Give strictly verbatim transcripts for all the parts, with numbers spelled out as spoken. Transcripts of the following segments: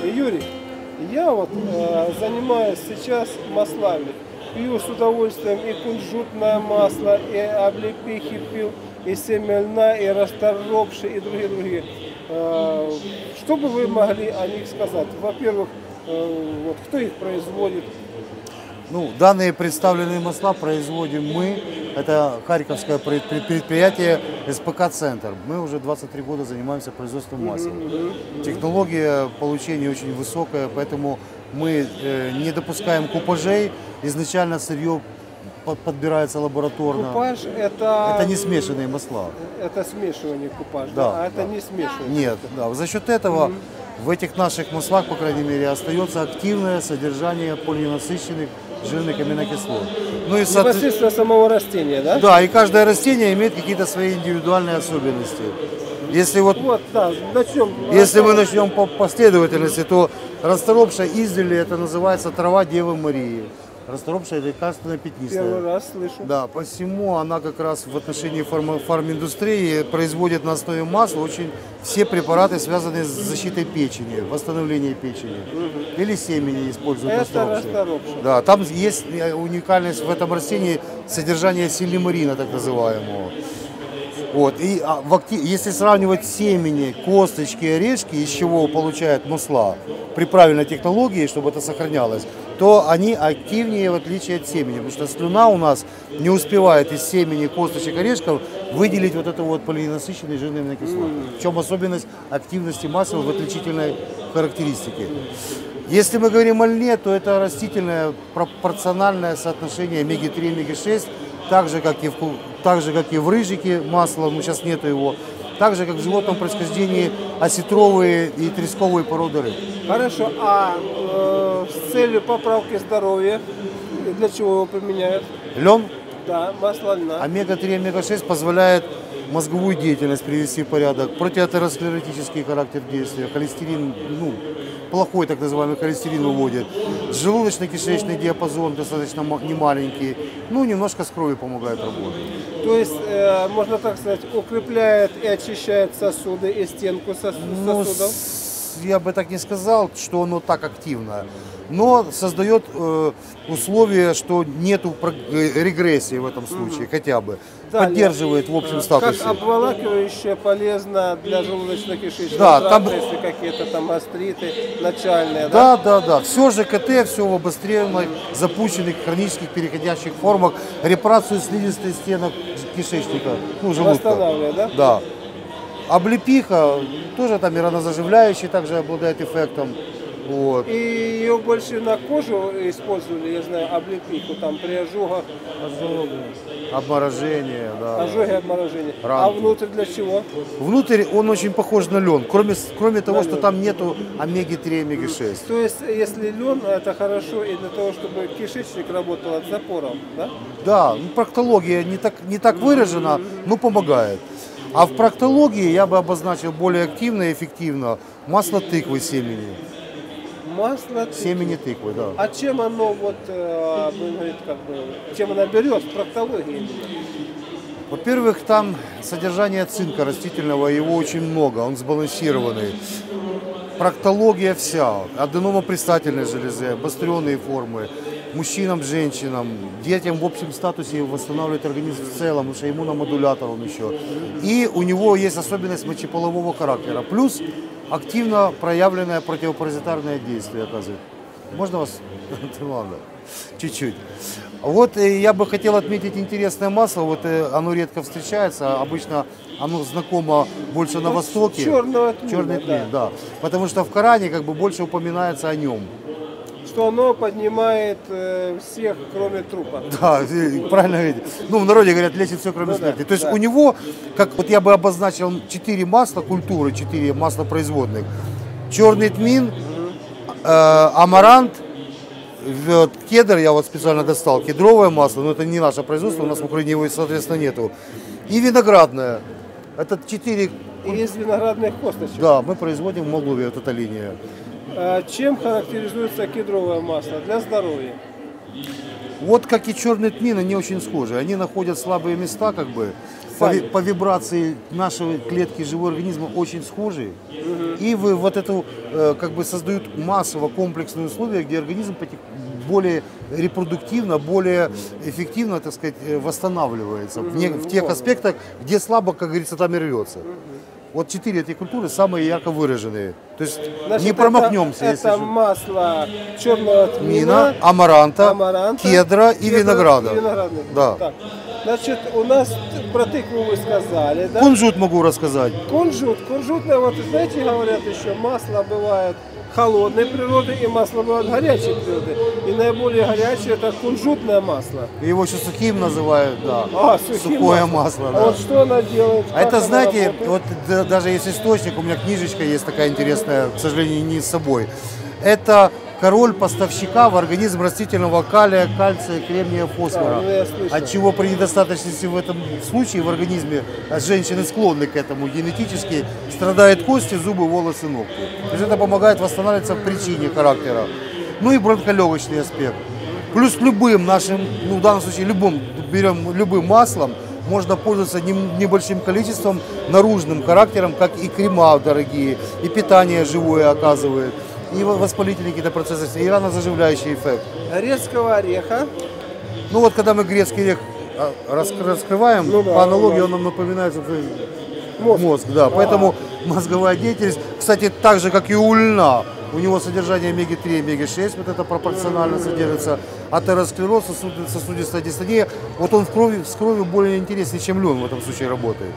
Юрий, я вот э, занимаюсь сейчас маслами. Пью с удовольствием и кунжутное масло, и облепихи пил, и семя льна, и расторопши, и другие-другие. Э, что бы вы могли о них сказать? Во-первых, э, вот, кто их производит? Ну, данные представленные масла производим мы. Это харьковское предприятие эс пэ ка-центр. Мы уже двадцать три года занимаемся производством масел. Технология получения очень высокая, поэтому мы э, не допускаем купажей. Изначально сырье подбирается лабораторно. Купаж это... Это не смешанные масла. Это смешивание купаж, да, да? А да. это не смешивание. Нет, да. За счет этого mm-hmm. в этих наших маслах, по крайней мере, остается активное содержание полиненасыщенных жирных аминокислот. Ну и непосредственно самого растения, да? Да, и каждое растение имеет какие-то свои индивидуальные особенности. Если вот, вот да, начнем, если мы начнем по последовательности, то расторопшая издали это называется трава Девы Марии. Расторопшая это лекарственная пятнистая. Первый раз слышу. Да, посему она как раз в отношении фарм, фарминдустрии производит на основе масла очень все препараты, связанные с защитой печени, восстановлением печени. Угу. Или семени используют расторопшие. Да, там есть уникальность в этом растении содержание силимарина, так называемого. Вот. И а, в актив... если сравнивать семени, косточки, орешки, из чего получают масла, при правильной технологии, чтобы это сохранялось, то они активнее в отличие от семени. Потому что слюна у нас не успевает из семени, косточек, орешков выделить вот это вот полиненасыщенные жирные аминокислоты. В чем особенность активности масел в отличительной характеристике. Если мы говорим о льне, то это растительное пропорциональное соотношение омега три, омега шесть, так же, как и в, так же, как и в рыжике масла, ну сейчас нету его, так же, как в животном происхождении осетровые и тресковые породы рыб. Хорошо, а э, с целью поправки здоровья, для чего его применяют? Лен? Да, масло льна. омега три, омега шесть позволяет мозговую деятельность привести в порядок, протеатеросклеротический характер действия, холестерин, ну, плохой так называемый холестерин выводит, желудочно-кишечный диапазон достаточно немаленький, ну, немножко с кровью помогает работать. То есть, э, можно так сказать, укрепляет и очищает сосуды и стенку сос ну, сосудов? Я бы так не сказал, что оно так активно, но создает э, условия, что нету регрессии в этом случае, mm-hmm. хотя бы. Да, поддерживает в общем статусе. Как обволакивающее полезно для желудочно-кишечного да, тракта, там... если какие-то там астриты начальные. Да, да, да. да. Все же ка тэ, все в обостренных, запущенных, хронических переходящих формах, репарацию слизистой стенок кишечника, ну, желудка. Восстанавливает, да? Да. Облепиха тоже там и ранозаживляющий также обладает эффектом. Вот. И ее больше на кожу использовали, я знаю, облепиху, там при ожогах. Ожоги, обморожение, да. Ожоги, обморожение. Ранки. А внутрь для чего? Внутрь он очень похож на лен, кроме, кроме того, что там нету омеги три, омеги шесть. То есть, если лен, это хорошо и для того, чтобы кишечник работал от запоров, да? Да, ну, проктология не так, не так выражена, но помогает. А в проктологии я бы обозначил более активно и эффективно масло тыквы семени. Масло тыквы. Семени тыквы, да. А чем оно вот, э, говорит, как бы, чем оно берет в проктологии? Во-первых, там содержание цинка растительного, его очень много, он сбалансированный. Проктология вся, аденомопредстательной железы, обостренные формы, мужчинам, женщинам, детям в общем статусе восстанавливает организм в целом, потому что иммуномодулятор он еще. И у него есть особенность мочеполового характера, плюс активно проявленное противопаразитарное действие оказывает. Можно вас? Ладно, чуть-чуть. Вот я бы хотел отметить интересное масло, вот оно редко встречается, обычно оно знакомо больше на Востоке. Черного тмина, Черный тмин, да. да. Потому что в Коране как бы больше упоминается о нем. Что оно поднимает э, всех, кроме трупа. Да, правильно говорите. Ну, в народе говорят, лечит все, кроме ну, смерти. Да, То есть да. у него, как вот я бы обозначил, четыре масла культуры, четыре масла производных. Черный тмин, э, амарант, вот, кедр, я вот специально достал, кедровое масло, но это не наше производство, у нас в Украине его, соответственно, нету. И виноградное. Это четыре... И из виноградных косточек. Да, мы производим в Молдове, вот эта линия. А чем характеризуется кедровое масло для здоровья? Вот как и черный тмин, они очень схожи. Они находят слабые места, как бы. по, ви- сами. по вибрации нашей клетки живого организма очень схожи. И вы вот эту э, как бы создают массово комплексные условия, где организм потек- более репродуктивно, более эффективно, так сказать, э, восстанавливается в, не- в тех аспектах, где слабо, как говорится, там и рвется. Вот четыре эти культуры самые ярко выраженные. То есть Значит, не промахнемся. Это, если это же. масло черного тмина, Мина, амаранта, амаранта, кедра и кедра винограда. и виноградных. Да. Так. Значит, у нас про тыкву вы сказали, да? Кунжут могу рассказать. Кунжут. Кунжутное, вот знаете, говорят еще, масло бывает холодной природы и масло бывает горячей природы. И наиболее горячее это кунжутное масло. Его еще сухим называют, да. А, сухим Сухое маслом. масло, А да. вот что она делает? А как это, она знаете, работает? вот да- даже есть источник, у меня книжечка есть такая интересная, к сожалению, не с собой. Это король поставщика в организм растительного калия, кальция, кремния, фосфора. А, ну я слышал. От чего при недостаточности в этом случае в организме, а женщины склонны к этому генетически, страдают кости, зубы, волосы, ногти. То есть это помогает восстанавливаться в причине характера. Ну и бронхолегочный аспект. Плюс любым нашим, ну в данном случае любым, берем любым маслом, можно пользоваться нем- небольшим количеством, наружным характером, как и крема дорогие, и питание живое оказывает, и во- воспалительные какие-то процессы, и ранозаживляющий эффект. Грецкого ореха. Ну вот когда мы грецкий орех а, рас- раскрываем, Ну да, по аналогии ну да. он нам напоминает собственно, Мозг. мозг, да. Поэтому мозговая деятельность, кстати, так же, как и у льна, у него содержание омега три, омега шесть, вот это пропорционально содержится. Атеросклероз, сосуд- сосудистая дистония, вот он в крови, с кровью более интереснее, чем лен в этом случае работает.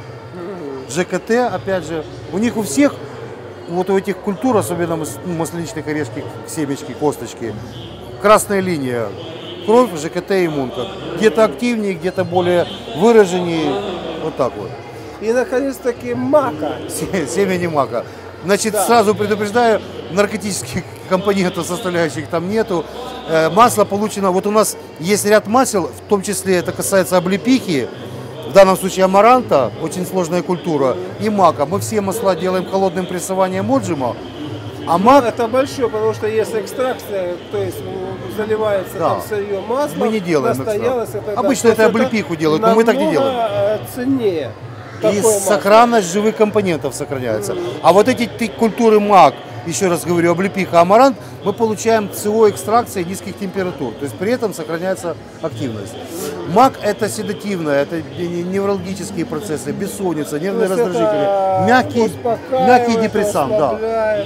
ЖКТ, опять же, у них у всех, вот у этих культур, особенно мас- ну, масляничных орешки, семечки, косточки, красная линия. Кровь, ЖКТ, иммунка. Где-то активнее, где-то более выраженнее. Вот так вот. И, наконец-таки, мака. Се- Семени мака. Значит, Да. сразу предупреждаю, наркотических компонентов, составляющих там нету. Э, Масло получено, вот у нас есть ряд масел, в том числе это касается облепихи, в данном случае амаранта, очень сложная культура, и мака. Мы все масла делаем холодным прессованием отжима, а мак Это большое, потому что есть экстракция, то есть ну, заливается Да. там сырье масло. Мы не делаем настоялось, экстракт. это, да, Обычно то есть это облепиху делают, но мы так не намного, делаем. э, ценнее. и такое масло. сохранность живых компонентов сохраняется. А вот эти ты- культуры мак, еще раз говорю, облепиха, амарант, мы получаем СО экстракции низких температур. То есть при этом сохраняется активность. Мак это седативное, это не- неврологические процессы, бессонница, нервные То есть раздражители, это мягкий, успокаивает, мягкий депрессант, да. расслабляет.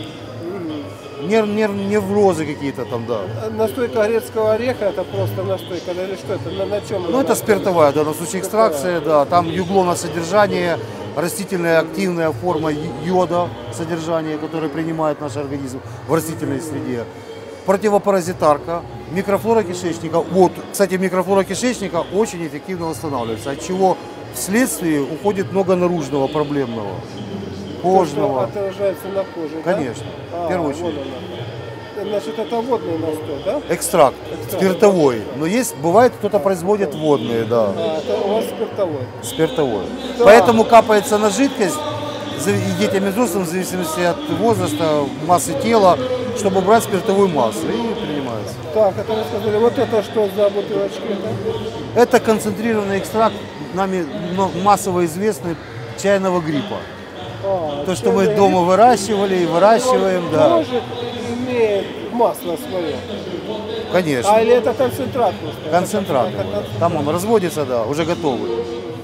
Нерв, нерв, неврозы какие-то там, да. Настойка грецкого ореха это просто настойка, да, или что это? На, на чем? Ну, это спиртовая, да, на случай экстракции, да, там юглоносодержание, растительная активная форма й- йода содержания, который принимает наш организм в растительной среде. Противопаразитарка, микрофлора кишечника. Вот, кстати, микрофлора кишечника очень эффективно восстанавливается, от чего вследствие уходит много наружного, проблемного, кожного. Отражается на коже, да? Конечно, А, в первую вот очередь. она. Значит, это водный настой, да? Экстракт, Экстракт. спиртовой. Но есть, бывает, кто-то производит водные, да. А, это у вас спиртовой. Спиртовое. Да. Поэтому капается на жидкость за- и детям и взрослым в зависимости от возраста, массы тела, чтобы убрать спиртовую массу и принимается. Так, это вы сказали, вот это что за бутылочки? Да? Это концентрированный экстракт, нами но- массово известный, чайного гриппа. А, То, что мы чайный дома гриб. выращивали и выращиваем, Он да, тоже имеет масло свое. А конечно. или это концентрат просто? Концентрат. Это концентрат. Там он разводится, да, уже готовый.